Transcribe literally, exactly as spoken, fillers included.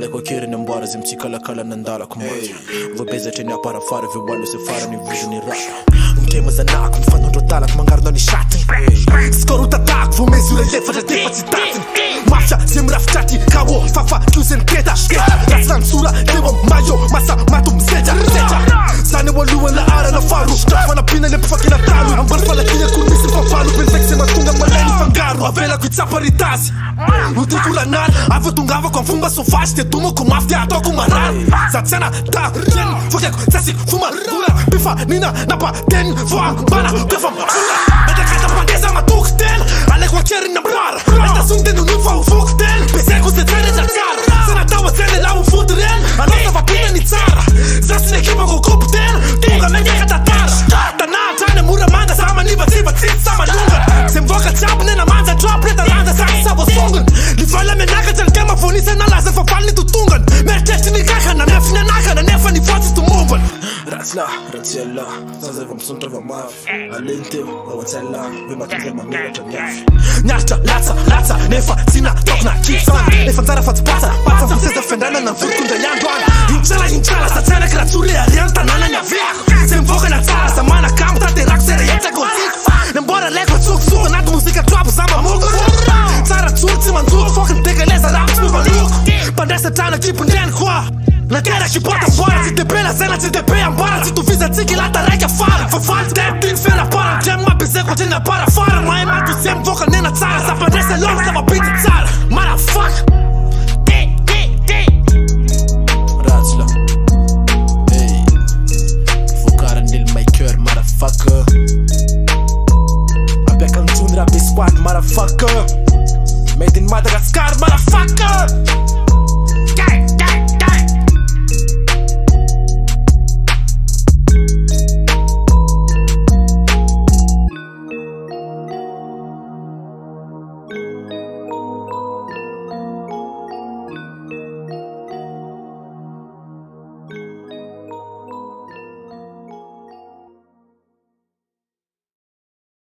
com querem embora, zim se cala cala nandala com morte. Vou beijar tene para fora, viu o se fara nem vídeo nem rap. Um tema zanak, um fã do tala com mangar não chatem. Skoro tatak, vou mesura lefa da defa se tatem. Mafia, zim rafchati, kawo, fafa, kuzen keta. Raslan sura, dewa mayo, masa matum seja seja. Sane waluan la ara na faru, trafa na pina lep fucking atalu. Ang barfala kaya kunisi pa falu, perfect matunga maleni fangaro. Avela com itzaparitasi. O titular nada, a votungava com fumba sofás, te tumo com mafia, tô com marar. Satsana, tá, jen, foqueco, tassi, fuma, pula, bifa, nina, napa, ten, voa, bana, befam, pula. Esta casa pandesa, matuk, ten, ale com cherry na bar. Esta sunte no nufa, o fuk, ten, pese com se trene da cara. Sana tawa trene lá o futren, a nossa vapina ni tsara. Zasi ne kiba com cup, ten, tunga menye katatara. Tana, tane, mura, manda, sama, niva, tiva, tit, sama, lunga. Sem voca, chap, nena, manza, drop, reta, lanza, sa, sabo, songan. Li fala me naka tel kama foni se na laza fa falni tu tungan. Mer testi ni kaka na mef na naka na nefa ni fati tu mumban. Ratsla, ratsella, zaze vam suntra vam maf. Alente, watsella, we matuze mamira tanyaf. Nyarta, latsa, latsa, nefa, sina, tokna, kitsan. Nefa zara fat pata, pata vam se defendana na futunda yandwana. Hinchala, hinchala, sa tsena kratsuri arianta nana nyavia. Sem voga na tsara, sa mana kamta te raksere yete gotik. Nembora leko tsuk suga na tu musika drop zama mugu. Tsara tsurti man tsuk fucking dikke lesa raps me maluco. Pandessa tana tipo nen kwa. Na terra que bota fora, se te pela cena, se te pela embora. Se tu fizer tique lá tá rega fala. Fa falta de tin fera para. Jam uma pese com tina para fora. Mas é tu sempre voca nena tsara. Sa pandessa long, sa beat tsara. Motherfucker. Ratsla. Hey. Focar nel maker, motherfucker. Abekan tune rap squad, motherfucker. Made in Madagascar, motherfucker.